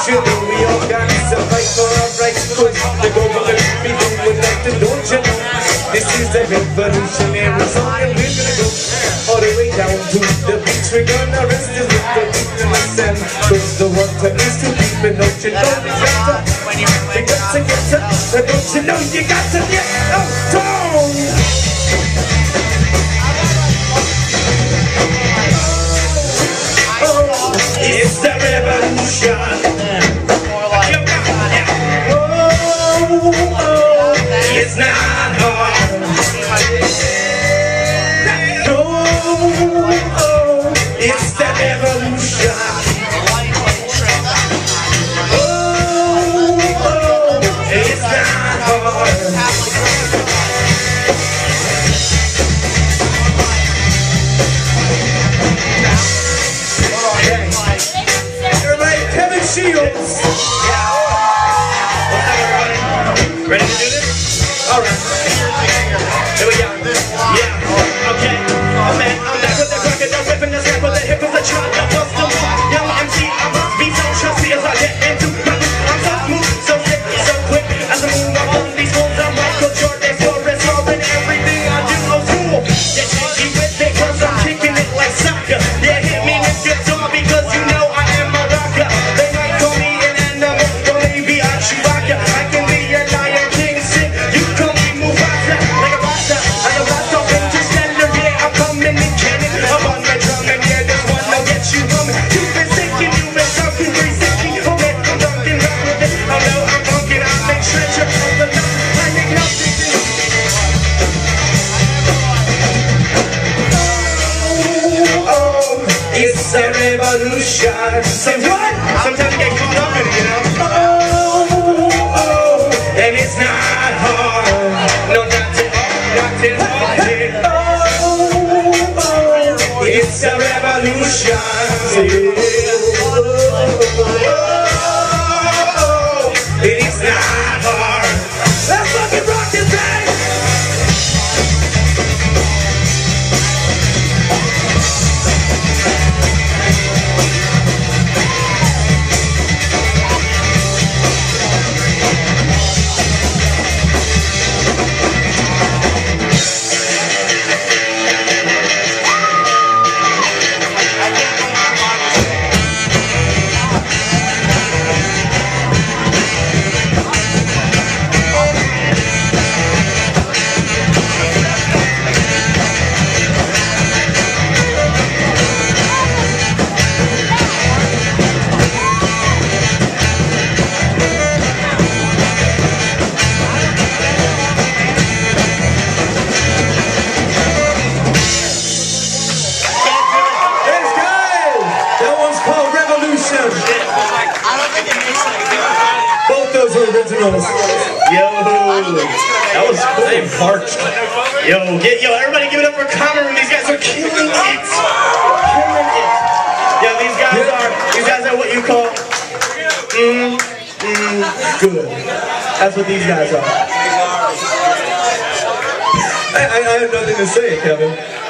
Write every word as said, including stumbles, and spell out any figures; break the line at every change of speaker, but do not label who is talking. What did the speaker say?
you know we all got to fight for our rights? Cause the government be doing nothing, don't you know? This is the revolutionary song and we're gonna go all the way down to the beach. We're gonna rest it with the beat in the sand. Cause the water is too deep and don't you know we got to, you got to get to, don't you know you got to get out down. It's the revolution. Oh, oh, it's not hard. Oh, oh, it's the revolution. Oh, oh, it's not hard. Shields. Ready to do this? All right. Here we go. Yeah. Okay. Oh man, I'm back with the crocodile whipping the snap with the hip of the child. I bust them up. Young M C, I must be so trusty as I get into my move. I'm so smooth, so sick, so quick. As I move up on these fools, I'm Michael Jordan, Forrest Robin. Everything I do, oh cool. Yeah, jiggy with it, cause I'm kicking it like soccer. Yeah, hit me with your door because you know I am a rocker. I can be a lion king, sick. You call me Mufasa, like a rasta, like a rasta, interstellar. Yeah, I'm coming in cannon. I'm on my drum and yeah, this one will get you humming. You've been thinking, you've been talking, three sixty. Oh man, I'm talking rock with it. Oh no, I'm talking, I make treasure of the love. I make nothing. Oh, oh, it's a revolution. Say what? Sometimes you get caught up in it, you know. Oh. And it's not hard, no, not at all, not at all. Oh, oh, it's a revolution. Oh, it is not hard. Let's fucking rock this thing. Both those are originals. Yo, that was cool. Parched. Yo, get, yo, everybody give it up for Cameron. These guys are killing it. Killing it. Yo, these guys are, these guys are what you call, mm, mm, good. That's what these guys are. I, I, I have nothing to say, Kevin.